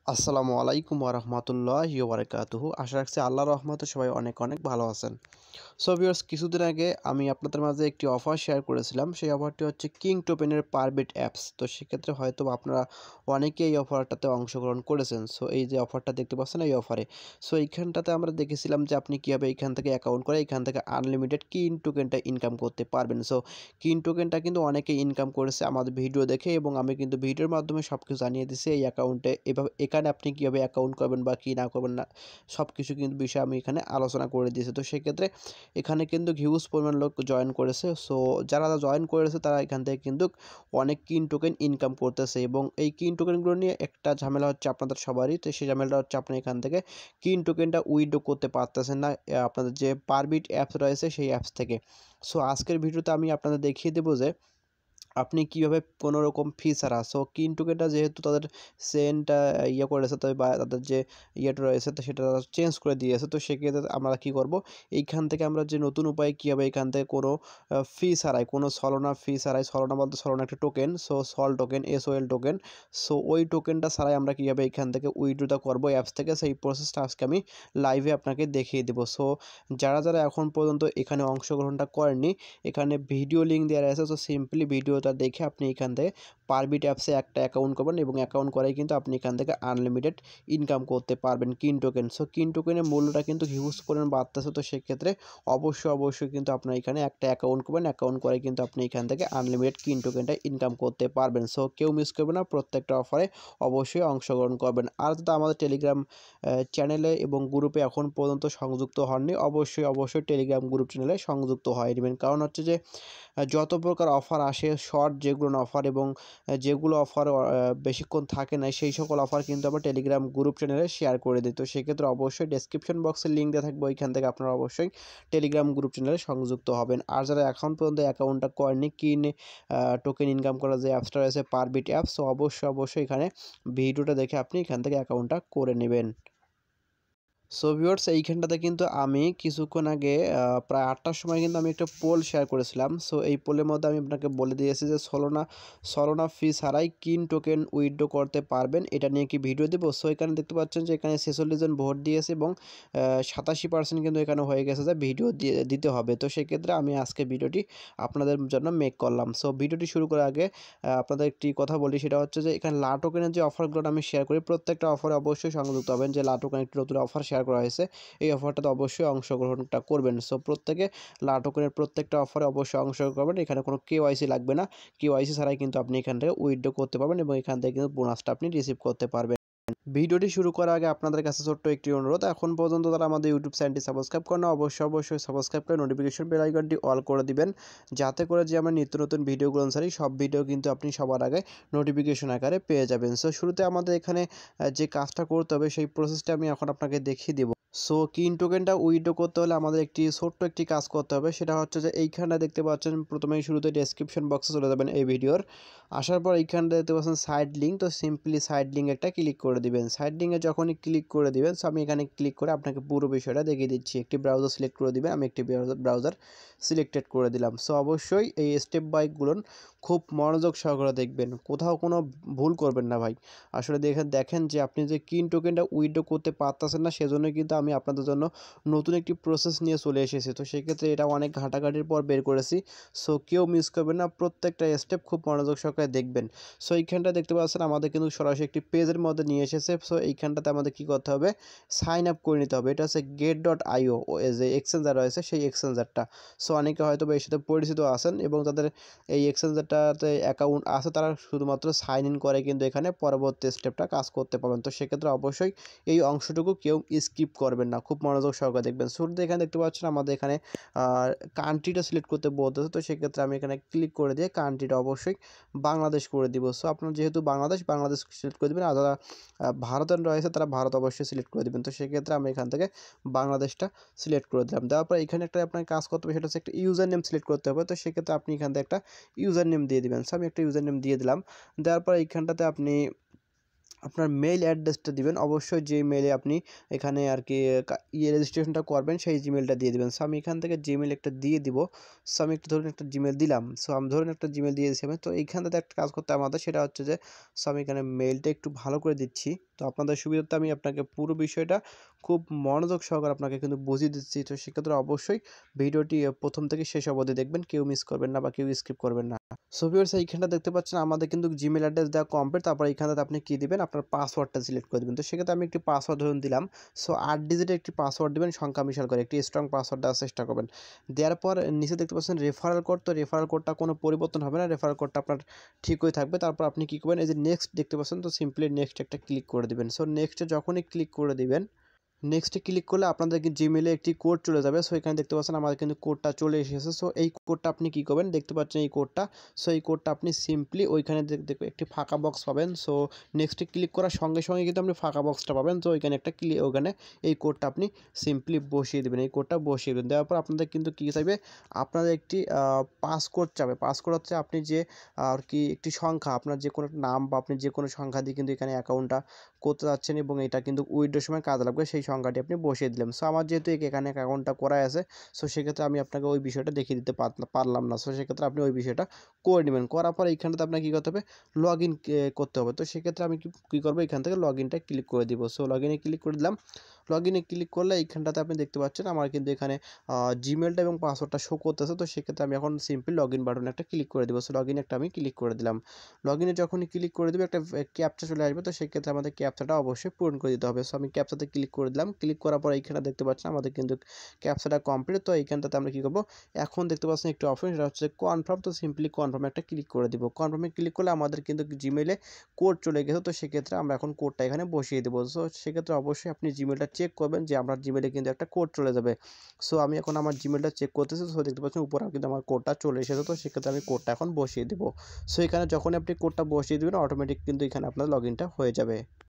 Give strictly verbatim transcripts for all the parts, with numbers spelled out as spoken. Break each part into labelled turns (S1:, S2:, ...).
S1: আসসালামু আলাইকুম ওয়া রাহমাতুল্লাহি ওয়া বারাকাতুহু। আশা রাখছি আল্লাহর রহমতে সবাই অনেক অনেক ভালো আছেন। সো ভিউয়ার্স, কিছুদিন আগে আমি আপনাদের মাঝে একটি অফার শেয়ার করেছিলাম। সেই অফারটি হচ্ছে কিং টোকেনের পারবিট অ্যাপস। তো সেক্ষেত্রে হয়তো আপনারা অনেকেই এই অফারটাতে অংশগ্রহণ করেছেন। সো এই যে অফারটা দেখতে পাচ্ছেন এই অফারে। সো এইখানটাতে আমরা দেখেছিলাম যে আপনি কীভাবে এইখান থেকে অ্যাকাউন্ট করে এইখান থেকে আনলিমিটেড কিন টোকেনটা ইনকাম করতে পারবেন। সো কিন টোকেনটা কিন্তু অনেকেই ইনকাম করেছে আমাদের ভিডিও দেখে, এবং আমি কিন্তু ভিডিওর মাধ্যমে সব কিছু জানিয়ে দিচ্ছি এই অ্যাকাউন্টে এভাবে এখানে আপনি কীভাবে অ্যাকাউন্ট করবেন বা কী না করবেন না সব কিছু কিন্তু বিষয় আমি এখানে আলোচনা করে দিয়েছি। তো সেক্ষেত্রে এখানে কিন্তু হিউজ পরিমাণ লোক জয়েন করেছে। সো যারা জয়েন করেছে তারা এখান থেকে কিন্তু অনেক কিন টোকেন ইনকাম করতেছে, এবং এই কিন টোকেনগুলো নিয়ে একটা ঝামেলা হচ্ছে আপনাদের সবারই। তো সেই ঝামেলাটা হচ্ছে আপনি এখান থেকে কিন টোকেনটা উইথড্র করতে পারতেছেন না আপনাদের যে পারবিট অ্যাপস রয়েছে সেই অ্যাপস থেকে। সো আজকের ভিডিওতে আমি আপনাদের দেখিয়ে দেবো যে আপনি কীভাবে কোনো রকম ফি ছাড়া, সো কিন টোকেনটা যেহেতু তাদের সেন্টটা ইয়ে করেছে, তবে বা তাদের যে ইয়েটা রয়েছে তো সেটা চেঞ্জ করে দিয়েছে। তো সেক্ষেত্রে আমরা কী করব, এইখান থেকে আমরা যে নতুন উপায় কীভাবে এখান থেকে কোনো ফি ছাড়াই, কোনো সলোনা ফি ছাড়াই, সলোনা বলতে সলোনা একটা token, so SOL token, S O L token, so ওই টোকেনটা ছাড়াই আমরা কীভাবে এখান থেকে উইথড্রটা করবো অ্যাপস থেকে, সেই প্রসেসটা আজকে আমি লাইভে আপনাকে দেখিয়ে দেবো। সো যারা যারা এখন পর্যন্ত এখানে অংশগ্রহণটা করেননি, এখানে ভিডিও লিঙ্ক দেওয়া আছে। সো সিম্পলি ভিডিওটা দেখে আপনি এখান থেকে পারবিট অ্যাপসে একটা অ্যাকাউন্ট করবেন, এবং অ্যাকাউন্ট করাই কিন্তু আপনি এখান থেকে আনলিমিটেড ইনকাম করতে পারবেন কিন টোকেন। সো কিন টোকেনের মূল্যটা কিন্তু হিউজ পরিমাণ বাড়তেছে। তো সেক্ষেত্রে অবশ্যই অবশ্যই কিন্তু আপনার এখানে একটা অ্যাকাউন্ট করবেন, অ্যাকাউন্ট করে কিন্তু আপনি এখান থেকে আনলিমিটেড কিন টোকেনটা ইনকাম করতে পারবেন। সো কেউ মিস করবে না, প্রত্যেকটা অফারে অবশ্যই অংশগ্রহণ করবেন। আর যদি আমাদের টেলিগ্রাম চ্যানেলে এবং গ্রুপে এখন পর্যন্ত সংযুক্ত হননি, অবশ্যই অবশ্যই টেলিগ্রাম গ্রুপ চ্যানেলে সংযুক্ত হয়ে নেবেন। কারণ হচ্ছে যে যত প্রকার অফার আসে, শর্ট যেগুলো অফার এবং যেগুলো অফার বেশিক্ষণ থাকে না, সেই সকল অফার কিন্তু আমরা টেলিগ্রাম গ্রুপ চ্যানেলে শেয়ার করে দিই। তো সেক্ষেত্রে অবশ্যই ডেসক্রিপশন বক্সে লিঙ্ক দেওয়া থাকবে, ওইখান থেকে আপনারা অবশ্যই টেলিগ্রাম গ্রুপ চ্যানেলে সংযুক্ত হবেন। আর যারা এখন পর্যন্ত অ্যাকাউন্টটা করেনি, কিন টোকেন ইনকাম করার যে অ্যাপসটা রয়েছে পারবিট অ্যাপস, তো অবশ্যই অবশ্যই এখানে ভিডিওটা দেখে আপনি এখান থেকে অ্যাকাউন্টটা করে নেবেন। সো ভিউয়ার্স, এইখানটাতে কিন্তু আমি কিছুক্ষণ আগে প্রায় আটটার সময় কিন্তু আমি একটা পোল শেয়ার করেছিলাম। সো এই পোলের মধ্যে আমি আপনাকে বলে দিয়েছি যে সলোনা সলোনা ফি ছাড়াই কিন টোকেন উইথড্র করতে পারবেন, এটা নিয়ে কি ভিডিও দেবো। সো এখানে দেখতে পাচ্ছেন যে এখানে ছেচল্লিশ জন ভোট দিয়েছে, এবং সাতাশি পার্সেন্ট কিন্তু এখানে হয়ে গেছে যে ভিডিও দিয়ে দিতে হবে। তো সেক্ষেত্রে আমি আজকে ভিডিওটি আপনাদের জন্য মেক করলাম। সো ভিডিওটি শুরু করার আগে আপনাদের একটি কথা বলি, সেটা হচ্ছে যে এখানে লা টোকেনের যে অফারগুলো আমি শেয়ার করি, প্রত্যেকটা অফারে অবশ্যই সংযুক্ত হবেন। যে লা টোকেন একটি নতুন অফার শেয়ার করা হয়েছে, এই অফারটাতে অবশ্যই অংশগ্রহণটা করবেন। সো প্রত্যেকে লা টোকেনের প্রত্যেকটা অফারে অবশ্যই অংশগ্রহণ করবেন। এখানে কোনো কেওয়াইসি লাগবে না, কেওয়াইসি ছাড়াই কিন্তু আপনি এখান থেকে উইথড্র করতে পারবেন, এবং এখান থেকে কিন্তু বোনাসটা আপনি রিসিভ করতে পারবেন। ভিডিওটি শুরু করার আগে আপনাদের কাছে ছোট্ট একটি অনুরোধ, এখন পর্যন্ত তারা আমাদের ইউটিউব চ্যানেলটি সাবস্ক্রাইব করেন, অবশ্যই অবশ্যই সাবস্ক্রাইব করে নোটিফিকেশন বেল আইকনটি অল করে দিবেন, যাতে করে যে আমরা নিত্য নতুন ভিডিওগুলো ছাড়ি সব ভিডিও কিন্তু আপনি সবার আগে নোটিফিকেশন আকারে পেয়ে যাবেন। সো শুরুতে আমাদের এখানে যে কাজটা করতে হবে সেই প্রসেসটা আমি এখন আপনাকে দেখিয়ে দেব। সো কিন টোকেনটা উইথড্র করতে হলে আমাদের একটি ছোট্ট একটি কাজ করতে হবে, সেটা হচ্ছে যে এইখানটা দেখতে পাচ্ছেন, প্রথমেই শুরুতে ডেসক্রিপশন বক্সে চলে যাবেন এই ভিডিওর। আসার পর এইখানটা দেখতে পাচ্ছেন সাইড লিঙ্ক, তো সিম্পলি সাইড লিঙ্ক একটা ক্লিক করে দিবেন। সাইড লিঙ্কে যখনই ক্লিক করে দিবেন, সো আমি এখানে ক্লিক করে আপনাকে পুরো বিষয়টা দেখিয়ে দিচ্ছি। একটি ব্রাউজার সিলেক্ট করে দিবেন, আমি একটি ব্রাউজার সিলেক্টেড করে দিলাম। সো অবশ্যই এই স্টেপ বাইকগুলো খুব মনোযোগ সহকারে দেখবেন, কোথাও কোনো ভুল করবেন না ভাই। আসলে দেখেন দেখেন যে আপনি যে কিন টোকেনটা উইথড্র করতে পারতেছেন না, সেজন্য কিন্তু আমি আপনাদের জন্য নতুন একটি প্রসেস নিয়ে চলে এসেছি। তো সেক্ষেত্রে এটা অনেক ঘাটাঘাটির পর বের করেছি। সো কেউ মিস করবেন না, প্রত্যেকটা স্টেপ খুব মনোযোগ সহকারে দেখবেন। সো এইখানটা দেখতে পাচ্ছেন আমাদের কিন্তু সরাসরি একটি পেজের মধ্যে নিয়ে এসেছে। সো এইখানটাতে আমাদের কী করতে হবে, সাইন আপ করে নিতে হবে। এটা হচ্ছে গেট ডট আইও যে এক্সচেঞ্জার রয়েছে, সেই এক্সচেঞ্জারটা। সো অনেকে হয়তো এর সাথে পরিচিত আছেন, এবং তাদের এই এক্সচেঞ্জারটাতে অ্যাকাউন্ট আছে, তারা শুধুমাত্র সাইন ইন করে কিন্তু এখানে পরবর্তী স্টেপটা কাজ করতে পারবেন। তো সেক্ষেত্রে অবশ্যই এই অংশটুকু কেউ স্কিপ করবেন না, খুব মনোযোগ সহকারে দেখবেন। শুরুতে এখানে দেখতে পাচ্ছেন আমাদের এখানে কান্ট্রিটা সিলেক্ট করতে বলতেছে। তো সেক্ষেত্রে আমি এখানে ক্লিক করে দিয়ে কান্ট্রিটা অবশ্যই বাংলাদেশ করে দিব। সো আপনার যেহেতু বাংলাদেশ বাংলাদেশ সিলেক্ট করে দেবেন, আর যারা ভারতের রয়েছে তারা ভারত অবশ্যই সিলেক্ট করে দেবেন। তো সেক্ষেত্রে আমি এখান থেকে বাংলাদেশটা সিলেক্ট করে দিলাম। দেওয়ার পর এখানে একটা আপনার কাজ করতে হবে, সেটা হচ্ছে একটা ইউজার নেম সিলেক্ট করতে হবে। তো সেক্ষেত্রে আপনি এখান থেকে একটা ইউজার নেম দিয়ে দেবেন। সো আমি একটা ইউজার নেম দিয়ে দিলাম। দেওয়ার পর এইখানটাতে আপনি আপনার মেইল অ্যাড্রেসটা দিবেন, অবশ্যই যে মেইলে আপনি এখানে আর কি ইয়ে রেজিস্ট্রেশনটা করবেন সেই জিমেলটা দিয়ে দেবেন। সো আমি এখান থেকে জিমেল একটা দিয়ে দিব। সো আমি একটা ধরুন একটা জিমেল দিলাম। সো আমি ধরুন একটা জিমেল দিয়ে দিচ্ছি আমি। তো এইখানটাতে একটা কাজ করতে আমাদের, সেটা হচ্ছে যে সো আমি এখানে মেইলটা একটু ভালো করে দিচ্ছি, তো আপনাদের সুবিধার্থে আমি আপনাকে পুরো বিষয়টা খুব মনোযোগ সহকারে আপনাকে কিন্তু বুঝিয়ে দিচ্ছি। তো সেক্ষেত্রে অবশ্যই ভিডিওটি প্রথম থেকে শেষ অবধি দেখবেন, কেউ মিস করবেন না বা কেউ স্কিপ করবেন না। সো ভিউয়ার্স, এইখানটা দেখতে পাচ্ছেন আমাদের কিন্তু জিমেল অ্যাড্রেস দেওয়া কমপ্লিট। তারপর এইখানটাতে আপনি কী দিবেন, আপনার পাসওয়ার্ডটা সিলেক্ট করে দেবেন। তো সেক্ষেত্রে আমি একটি পাসওয়ার্ড ধরুন দিলাম। সো আট ডিজিটের একটি পাসওয়ার্ড দিবেন, সংখ্যা মিশাল করে একটি স্ট্রং পাসওয়ার্ড দেওয়ার চেষ্টা করবেন। দেওয়ার পর নিচে দেখতে পাচ্ছেন রেফারেল কোড। তো রেফারেল কোডটা কোনো পরিবর্তন হবে না, রেফারেল কোডটা আপনার ঠিকই থাকবে। তারপর আপনি কী করবেন, এই যে নেক্সট দেখতে পাচ্ছেন, তো সিম্পলি নেক্সট একটা ক্লিক করে দিবেন। সো নেক্সটে যখনই ক্লিক করে দিবেন, নেক্সটে ক্লিক করলে আপনাদের জিমেলে একটি কোড চলে যাবে। সো এখানে দেখতে পাচ্ছেন আমাদের কিন্তু কোডটা চলে এসেছে। সো এই কোডটা আপনি কী করবেন, দেখতে পাচ্ছেন এই কোডটা। সো এই কোডটা আপনি সিম্পলি ওইখানে দেখবেন একটি ফাঁকা বক্স পাবেন। সো নেক্সটে ক্লিক করার সঙ্গে সঙ্গে কিন্তু আপনি ফাঁকা বক্সটা পাবেন। তো ওইখানে একটা ক্লিক, ওখানে এই কোডটা আপনি সিম্পলি বসিয়ে দেবেন। এই কোডটা বসিয়ে দেবেন, দেওয়ার পর আপনাদের কিন্তু কী চাইবে, আপনাদের একটি পাসকোড চাবে। পাসকোড হচ্ছে আপনি যে আর কি একটি সংখ্যা, আপনার যে কোনো নাম বা আপনি যে কোনো সংখ্যা দিয়ে কিন্তু এখানে অ্যাকাউন্টটা করতে যাচ্ছেন এবং এটা কিন্তু উইথড্রর সময় কাজে লাগবে, সেই সংখ্যাটি আপনি বসিয়ে দিলেন। সো আমার যেহেতু এখানে অ্যাকাউন্টটা করাই আছে, সো সেক্ষেত্রে আমি আপনাকে ওই বিষয়টা দেখিয়ে দিতে পারলাম না। সো সেক্ষেত্রে আপনি ওই বিষয়টা করে নেবেন। করার পর এইখানটাতে আপনাকে কী করতে হবে, লগ ইন করতে হবে। তো সেক্ষেত্রে আমি কী করবো, এখান থেকে লগ ইনটা ক্লিক করে দিব। সো লগ ইনে ক্লিক করে দিলাম। লগ ইনে ক্লিক করলে এইখানটাতে আপনি দেখতে পাচ্ছেন আমার কিন্তু এখানে জিমেলটা এবং পাসওয়ার্ডটা শো করতেছে। তো সেক্ষেত্রে আমি এখন সিম্পল লগ ইন বাটনে একটা ক্লিক করে দেবো। সো লগ ইনে একটা আমি ক্লিক করে দিলাম। লগ ইনে যখনই ক্লিক করে দেবো, একটা ক্যাপচা চলে আসবে। তো সেক্ষেত্রে আমাদের ক্যাপচাটা অবশ্যই পূরণ করে দিতে হবে। সো আমি ক্যাপচাতে ক্লিক করে দিলাম। ক্লিক করার পর এইখানে দেখতে পাচ্ছেন আমাদের কিন্তু ক্যাপচাটা কমপ্লিট। তো এইখানটাতে আমরা কী করবো, এখন দেখতে পাচ্ছেন একটি অপশন, সেটা হচ্ছে কনফার্ম। তো সিম্পলি কনফার্মে একটা ক্লিক করে দিব। কনফার্মে ক্লিক করলে আমাদের কিন্তু জিমেলে কোড চলে গেছে। তো সেক্ষেত্রে আমরা এখন কোডটা এখানে বসিয়ে দেবো। সো সেক্ষেত্রে অবশ্যই আপনি জিমেলটা চেক করবেন যে আপনার জিমেলে কিন্তু একটা কোড চলে যাবে। সো আমি এখন আমার জিমেলটা চেক করতেছি। সো দেখতে পাচ্ছেন উপরে কিন্তু আমার কোডটা চলে এসেছে। তো সেক্ষেত্রে আমি কোডটা এখন বসিয়ে দেবো। সো এখানে যখন আপনি কোডটা বসিয়ে দেবেন, অটোমেটিক কিন্তু এখানে আপনার লগ ইনটা হয়ে যাবে।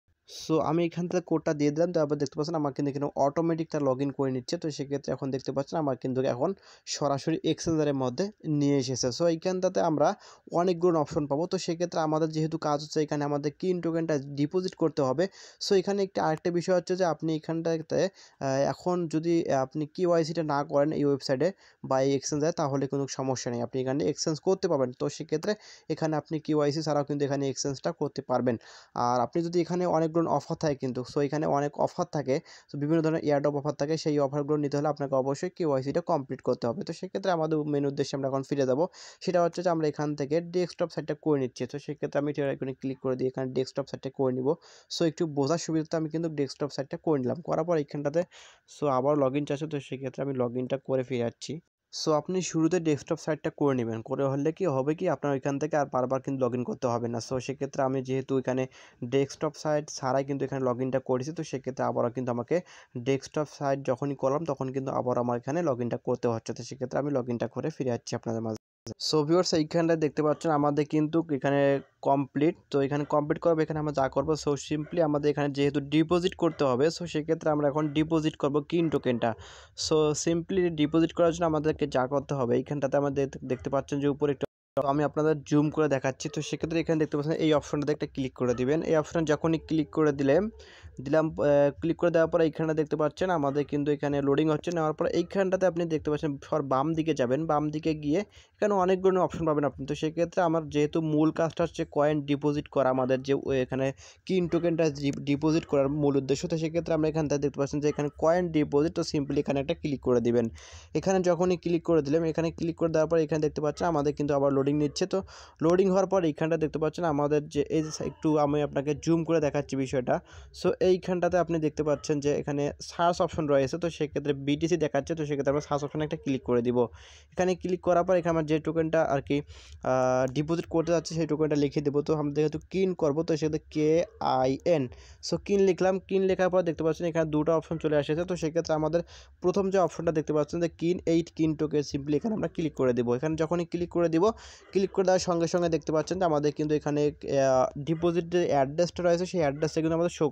S1: সো আমি এখান থেকে কোডটা দিয়ে দিলাম। তারপর দেখতে পাচ্ছেন আমার কিন্তু এখানে অটোমেটিক তার লগ ইন করে নিচ্ছে। তো সেক্ষেত্রে এখন দেখতে পাচ্ছেন আমার কিন্তু এখন সরাসরি এক্সচেঞ্জারের মধ্যে নিয়ে এসেছে। সো এইখানটাতে আমরা অনেকগুলো অপশন পাবো। তো সেক্ষেত্রে আমাদের যেহেতু কাজ হচ্ছে এখানে আমাদের কিন টোকেনটা ডিপোজিট করতে হবে। সো এখানে একটি আরেকটা বিষয় হচ্ছে যে আপনি এখানটাতে এখন যদি আপনি কিওয়াইসিটা না করেন এই ওয়েবসাইটে বা এই এক্সচেঞ্জারে, তাহলে কোনো সমস্যা নেই, আপনি এখানে এক্সচেঞ্জ করতে পারবেন। তো সেক্ষেত্রে এখানে আপনি কিওয়াইসি ছাড়াও কিন্তু এখানে এক্সচেঞ্জটা করতে পারবেন। আর আপনি যদি এখানে অনেকগুলো অফার থাকে কিন্তু, সো এখানে অনেক অফার থাকে, তো বিভিন্ন ধরনের এয়ারড্রপ অফার থাকে, সেই অফারগুলো নিতে হলে আপনাকে অবশ্যই কেওয়াইসিটা কমপ্লিট করতে হবে। তো সেক্ষেত্রে আমাদের মেন উদ্দেশ্যে আমরা এখন ফিরে যাব। সেটা হচ্ছে যে আমরা এখান থেকে ডেস্কটপ সাইটটা করে নিচ্ছি। তো সেক্ষেত্রে আমি এখানে ক্লিক করে দিয়ে এখানে ডেস্কটপ সাইটটা করে নিব। সো একটু বোঝার সুবিধাতে আমি কিন্তু ডেস্কটপ সাইটটা করে নিলাম। করার পর এইখানটাতে সো আবার লগ ইন চাচ্ছে। তো সেক্ষেত্রে আমি লগ ইনটা করে ফিরে যাচ্ছি। সো আপনি শুরুতে ডেস্কটপ সাইটটা করে নেবেন। করে হলে কি হবে, কি আপনার ওইখান থেকে আর বারবার কিন্তু লগ ইন করতে হবে না। সো সেক্ষেত্রে আমি যেহেতু এখানে ডেস্কটপ সাইট ছাড়াই কিন্তু এখানে লগ ইনটা করেছি, তো সেক্ষেত্রে আবারও কিন্তু আমাকে ডেস্কটপ সাইট যখনই করলাম তখন কিন্তু আবার আমার এখানে লগ ইনটা করতে হচ্ছে। তো সেক্ষেত্রে আমি লগ ইনটা করে ফিরে যাচ্ছি আপনাদের মাঝে। সো ভিউয়ার্স, এইখানটা দেখতে পাচ্ছেন আমাদের কিন্তু এখানে কমপ্লিট। তো এখানে কমপ্লিট করবো, এখানে আমরা যা করবো, সো সিম্পলি আমাদের এখানে যেহেতু ডিপোজিট করতে হবে, সো সেক্ষেত্রে আমরা এখন ডিপোজিট করবো কিন টোকেনটা। সো সিম্পলি ডিপোজিট করার জন্য আমাদেরকে যা করতে হবে, এইখানটাতে আমাদের দেখতে পাচ্ছেন যে উপরে একটু, তো আমি আপনাদের জুম করে দেখাচ্ছি। তো সেক্ষেত্রে এখানে দেখতে পাচ্ছেন এই অপশনটাতে একটা ক্লিক করে দিবেন। এই অপশন যখনই ক্লিক করে দিলেন দিলাম ক্লিক করে দেওয়ার পরে এইখানটা দেখতে পাচ্ছেন আমাদের কিন্তু এখানে লোডিং হচ্ছে। নেওয়ার পর এইখানটাতে আপনি দেখতে পাচ্ছেন সর বাম দিকে যাবেন। বাম দিকে গিয়ে এখানে অনেকগুলো অপশন পাবেন আপনি। তো সেক্ষেত্রে আমার যেহেতু মূল কাজটা হচ্ছে কয়েন ডিপোজিট করা, আমাদের যে এখানে কিন টোকেনটা ডিপোজিট করার মূল উদ্দেশ্য, তো সেক্ষেত্রে আমরা এখানটা দেখতে পাচ্ছেন যে এখানে কয়েন ডিপোজিট। তো সিম্পলি এখানে একটা ক্লিক করে দিবেন। এখানে যখনই ক্লিক করে দিলাম, এখানে ক্লিক করে দেওয়ার পর এখানে দেখতে পাচ্ছেন আমাদের কিন্তু আবার লোডিং নিচ্ছে। তো লোডিং হওয়ার পর এইখানটা দেখতে পাচ্ছেন আমাদের যে এই একটু আমি আপনাকে জুম করে দেখাচ্ছি বিষয়টা। সো এইখানটাতে আপনি দেখতে পাচ্ছেন যে এখানে সার্চ অপশন রয়েছে। তো সেক্ষেত্রে বিটিসি দেখাচ্ছে। তো সেক্ষেত্রে আমরা সার্চ অপশনে একটা ক্লিক করে দিব। এখানে ক্লিক করার পর এখানে আমার যে টোকেনটা আর কি ডিপোজিট করতে যাচ্ছে সেই টোকেনটা লিখে দেবো। তো আমরা যেহেতু কিন করবো, তো সেক্ষেত্রে কে আই এন, সো কিন লিখলাম। কিন লেখার পর দেখতে পাচ্ছেন এখানে দুটো অপশন চলে আসছে। তো সেক্ষেত্রে আমাদের প্রথম যে অপশনটা দেখতে পাচ্ছেন যে কিন এইট কিন টোকেন, সিম্পলি এখানে আমরা ক্লিক করে দেবো। এখানে যখনই ক্লিক করে দিব, ক্লিক করে দেওয়ার সঙ্গে সঙ্গে দেখতে পাচ্ছেন যে আমাদের কিন্তু এখানে ডিপোজিট যে অ্যাড্রেসটা রয়েছে সেই অ্যাড্রেসটা কিন্তু আমাদের শো করবে। সো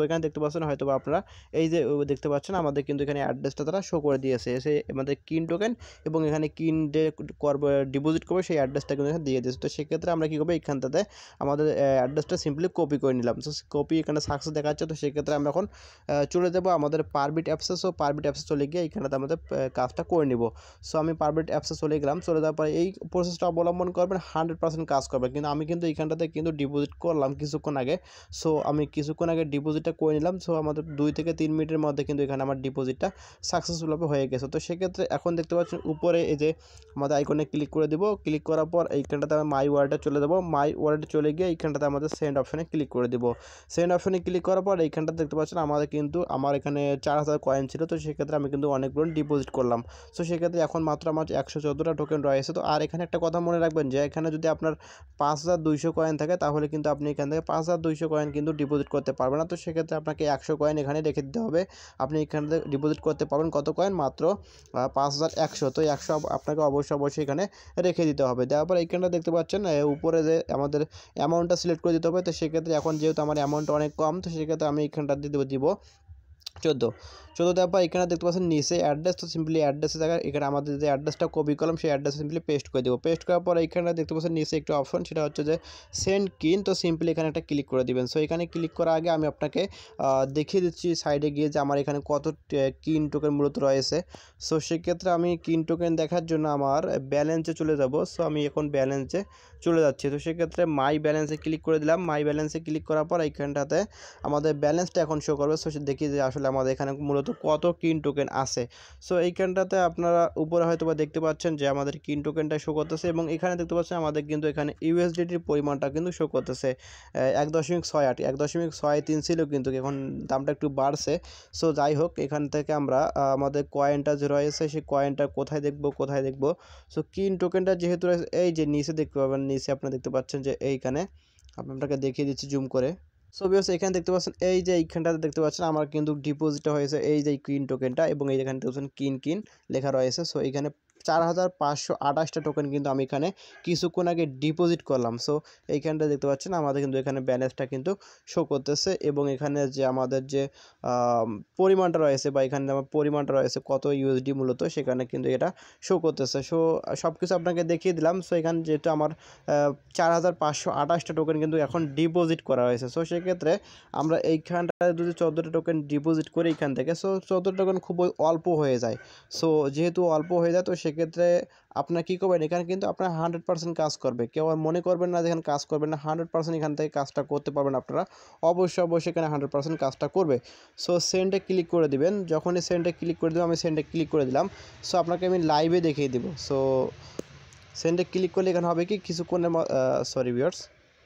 S1: এখানে দেখতে পাচ্ছেন হয়তো বা আপনারা এই যে দেখতে পাচ্ছেন আমাদের কিন্তু এখানে অ্যাড্রেসটা তারা শো করে দিয়েছে, এসে আমাদের কিন টোকেন এবং এখানে কিন ডে করবো ডিপোজিট করবো সেই অ্যাড্রেসটা কিন্তু এখানে দিয়ে দিয়েছে। তো সেক্ষেত্রে আমরা কী করবো এইখানটাতে আমাদের অ্যাড্রেসটা সিম্পলি কপি করে নিলাম। তো কপি এখানে সাকসেস দেখাচ্ছে। তো সেক্ষেত্রে আমরা এখন চলে যাবো আমাদের পারবিট অ্যাপসে। সো পারবিট অ্যাপসে চলে গিয়ে এইখানটাতে আমাদের কাজটা করে নিব। সো আমি পারবিট অ্যাপসে চলে গেলাম। চলে যাওয়ার পরে এই প্রসেসটা অবলম্বন করবেন, হান্ড্রেড পার্সেন্ট কাজ করবে। কিন্তু আমি কিন্তু এইখানটাতে কিন্তু ডিপোজিট করলাম কিছুক্ষণ আগে। সো আমি কিছুক্ষণ আগে ডিপোজিটটা করে নিলাম। সো আমাদের দুই থেকে তিন মিনিটের মধ্যে কিন্তু এখানে আমার ডিপোজিটটা সাকসেসফুলভাবে হয়ে গেছে। তো সেক্ষেত্রে এখন দেখতে পাচ্ছেন উপরে এই যে আমাদের আইকনে ক্লিক করে দিব। ক্লিক করার পর এইখানটাতে আমি মাই ওয়ালেটে চলে যাবো। মাই ওয়ালেটে চলে গিয়ে এইখানটাতে আমাদের সেন্ড অপশনে ক্লিক করে দিব। সেন্ড অপশনে ক্লিক করার পর এইখানটা দেখতে পাচ্ছেন আমাদের কিন্তু আমার এখানে চার হাজার কয়েন ছিল। তো সেক্ষেত্রে আমি কিন্তু অনেকগুলো ডিপোজিট করলাম। সো সেক্ষেত্রে এখন মাত্র আমার একশো চোদ্দোটা টোকেন রয়েছে। তো আর এখানে একটা কথা মনে রাখবেন যে এখানে যদি আপনার পাঁচ হাজার দুইশো কয়েন থাকে তাহলে কিন্তু আপনি এখান থেকে পাঁচ হাজার দুইশো কয়েন কিন্তু ডিপোজিট করতে পারবেন না। তো সেক্ষেত্রে আপনাকে একশো কয়েন এখানে রেখে দিতে হবে। আপনি এখান থেকে ডিপোজিট করতে পারবেন কত কয়েন? মাত্র পাঁচ হাজার একশো। তো একশো আপনাকে অবশ্যই অবশ্যই এখানে রেখে দিতে হবে। দেওয়ার পর এইখানটা দেখতে পাচ্ছেন উপরে যে আমাদের অ্যামাউন্টটা সিলেক্ট করে দিতে হবে। তো সেক্ষেত্রে এখন যেহেতু আমার অ্যামাউন্ট অনেক কম, তো সেক্ষেত্রে আমি এইখানটা দিয়ে দিব চোদ্দো চোদ্দো দেওয়ার পর এখানে দেখতে পাচ্ছেন নিচে অ্যাড্রেস। তো সিম্পলি অ্যাড্রেসে জায়গায় এখানে আমাদের যে অ্যাড্রেসটা কপি করলাম সেই অ্যাড্রেস সিম্পলি পেস্ট করে দেবো। পেস্ট করার পর এইখানে দেখতে পাচ্ছেন নিচে একটা অপশন, সেটা হচ্ছে যে সেন্ড কিন। তো সিম্পলি এখানে একটা ক্লিক করে দিবেন। সো এখানে ক্লিক করার আগে আমি আপনাকে দেখিয়ে দিচ্ছি সাইডে গিয়ে যে আমার এখানে কত কিন টোকেন মূলত রয়েছে। সো সেক্ষেত্রে আমি কিন টোকেন দেখার জন্য আমার ব্যালেন্সে চলে যাব। সো আমি এখন ব্যালেন্সে চলে যাচ্ছি। তো সেক্ষেত্রে মাই ব্যালেন্সে ক্লিক করে দিলাম। মাই ব্যালেন্সে ক্লিক করার পর এইখানটাতে আমাদের ব্যালেন্সটা এখন শো করবে। সো দেখি যে আসলে আমাদের এখানে মূলত কত কিন টোকেন আছে। সো এইখানটাতে আপনারা উপরে হয়তো বা দেখতে পাচ্ছেন যে আমাদের কিন টোকেনটা শো করতেছে এবং এখানে দেখতে পাচ্ছেন আমাদের কিন্তু এখানে ইউএসডিটির পরিমাণটা কিন্তু শো করতেছে এক দশমিক ছয় আট এক দশমিক ছয় তিন ছিল, কিন্তু এখন দামটা একটু বাড়ছে। সো যাই হোক, এখান থেকে আমরা আমাদের কয়েনটা যে রয়েছে সেই কয়েনটা কোথায় দেখব কোথায় দেখব সো কিন টোকেনটা যেহেতু এই যে নিচে দেখতে পাবেন, নিচে আপনারা দেখতে পাচ্ছেন যে এইখানে আপনাকে দেখিয়ে দিচ্ছি জুম করে। সো ভিউয়ার্স এখানে দেখতে পাচ্ছেন এই যে এইখানটাতে দেখতে পাচ্ছেন আমার কিন্তু ডিপোজিটটা হয়েছে এই যে কিন টোকেনটা এবং এইখানে দেখতে পাচ্ছেন কিন কিন লেখা রয়েছে। সো এইখানে চার হাজার পাঁচশো আঠাশটা টোকেন কিন্তু আমি এখানে কিছুক্ষণ আগে ডিপোজিট করলাম। সো এইখানটা দেখতে পাচ্ছেন আমাদের কিন্তু এখানে ব্যালেন্সটা কিন্তু শো করতেছে এবং এখানে যে আমাদের যে পরিমাণটা রয়েছে বা এখানে আমার পরিমাণটা রয়েছে কত ইউএসডি মূলত সেখানে কিন্তু এটা শো করতেছে। সো সব কিছু আপনাকে দেখিয়ে দিলাম। সো এখানে যেহেতু আমার চার হাজার পাঁচশো আঠাশটা টোকেন কিন্তু এখন ডিপোজিট করা হয়েছে। সো সেক্ষেত্রে আমরা এইখানটায় যদি চোদ্দোটা টোকেন ডিপোজিট করি এখান থেকে, সো চোদ্দোটা টোকেন খুবই অল্প হয়ে যায়। সো যেহেতু অল্প হয়ে যায় তো সেক্ষেত্রে আপনার কী করবেন, এখানে কিন্তু আপনার হান্ড্রেড পার্সেন্ট কাজ করবে। কেউ আর মনে করবেন না যে এখানে কাজ করবেন না, হান্ড্রেড পার্সেন্ট এখান থেকে কাজটা করতে পারবেন আপনারা। অবশ্যই অবশ্যই এখানে হান্ড্রেড পার্সেন্ট কাজটা করবে। সো সেন্ডে ক্লিক করে দিবেন। যখনই সেন্ডে ক্লিক করে দেবো, আমি সেন্ডে ক্লিক করে দিলাম। সো আপনাকে আমি লাইভে দেখিয়ে দেবো। সো সেন্ডে ক্লিক করলে এখানে হবে কি কিছুক্ষণের সরি ভিউয়ার্স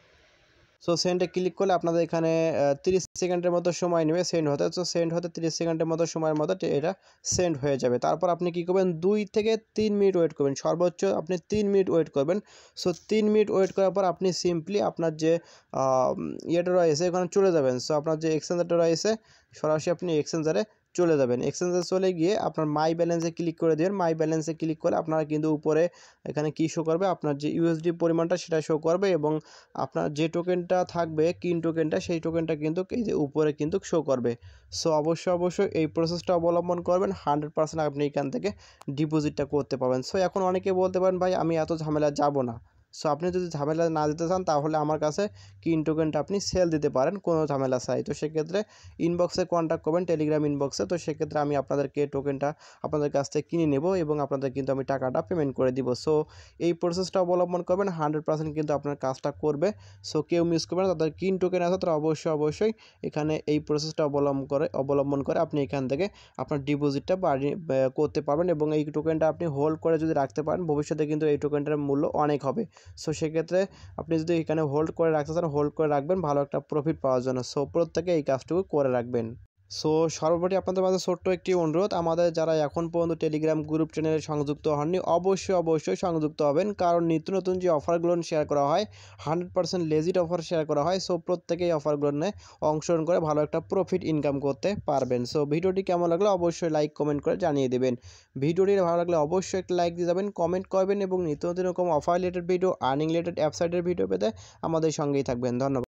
S1: সো সেন্ডে ক্লিক করলে আপনাদের এখানে তিরিশ সেকেন্ডের মতো সময় নেবে সেন্ড হতে। তো সেন্ড হতে তিরিশ সেকেন্ডের মতো সময়ের মতো এটা সেন্ড হয়ে যাবে। তারপর আপনি কী করবেন, দুই থেকে তিন মিনিট ওয়েট করবেন, সর্বোচ্চ আপনি তিন মিনিট ওয়েট করবেন। সো তিন মিনিট ওয়েট করার পর আপনি সিম্পলি আপনার যে ইয়েটা রয়েছে ওখানে চলে যাবেন। সো আপনার যে এক্সচেঞ্জারটা রয়েছে সরাসরি আপনি এক্সচেঞ্জারে চলে যাবেন। এক্সচেঞ্জারে চলে গিয়ে আপনার মাই ব্যালেন্সে ক্লিক করে দেবেন। মাই ব্যালেন্সে ক্লিক করে আপনারা কিন্তু উপরে এখানে কী শো করবে, আপনার যে ইউএসডি পরিমাণটা সেটা শো করবে এবং আপনার যে টোকেনটা থাকবে কিন টোকেনটা সেই টোকেনটা কিন্তু এই যে উপরে কিন্তু শো করবে। সো অবশ্যই অবশ্যই এই প্রসেসটা অবলম্বন করবেন, হান্ড্রেড পার্সেন্ট আপনি এখান থেকে ডিপোজিটটা করতে পারবেন। সো এখন অনেকে বলতে পারেন ভাই আমি এত ঝামেলা যাব না। সো আপনি যদি ঝামেলা না দিতে চান তাহলে আমার কাছে কিন টোকেনটা আপনি সেল দিতে পারেন কোনো ঝামেলা চাই। তো সেক্ষেত্রে ইনবক্সে কন্ট্যাক্ট করবেন, টেলিগ্রাম ইনবক্সে। তো সেক্ষেত্রে আমি আপনাদেরকে টোকেনটা আপনাদের কাছ থেকে কিনে নেব এবং আপনাদের কিন্তু আমি টাকাটা পেমেন্ট করে দিব। সো এই প্রসেসটা অবলম্বন করবেন, হান্ড্রেড পার্সেন্ট কিন্তু আপনার কাজটা করবে। সো কেউ মিস করবে না, তাদের কিন টোকেন আছে তারা অবশ্যই অবশ্যই এখানে এই প্রসেসটা অবলম্বন করে অবলম্বন করে আপনি এখান থেকে আপনার ডিপোজিটটা বাড়িয়ে করতে পারবেন এবং এই টোকেনটা আপনি হোল্ড করে যদি রাখতে পারেন ভবিষ্যতে কিন্তু এই টোকেনটার মূল্য অনেক হবে। সো সেক্ষেত্রে আপনি যদি এখানে হোল্ড করে রাখতে চান হোল্ড করে রাখবেন ভালো একটা প্রফিট পাওয়ার জন্য। সো প্রত্যেকে এই কাজটুকু করে রাখবেন। সো সর্বোপরি আপনাদের মাঝে ছোট্ট একটি অনুরোধ, আমাদের যারা এখন পর্যন্ত টেলিগ্রাম গ্রুপ চ্যানেলে সংযুক্ত হননি অবশ্যই অবশ্যই সংযুক্ত হবেন, কারণ নিত্য নতুন যে অফারগুলো শেয়ার করা হয় hundred percent legit offer share করা হয়। সো প্রত্যেকেই অফারগুলো নিয়ে অংশগ্রহণ করে ভালো একটা প্রফিট ইনকাম করতে পারবেন। সো ভিডিওটি কেমন লাগলো অবশ্যই লাইক কমেন্ট করে জানিয়ে দেবেন। ভিডিওটি ভালো লাগলে অবশ্যই একটা লাইক দিয়ে যাবেন, কমেন্ট করবেন এবং নিত্য নতুন এরকম offer related video, earning related ওয়েবসাইটের ভিডিও পেতে আমাদের সঙ্গেই থাকবেন। ধন্যবাদ।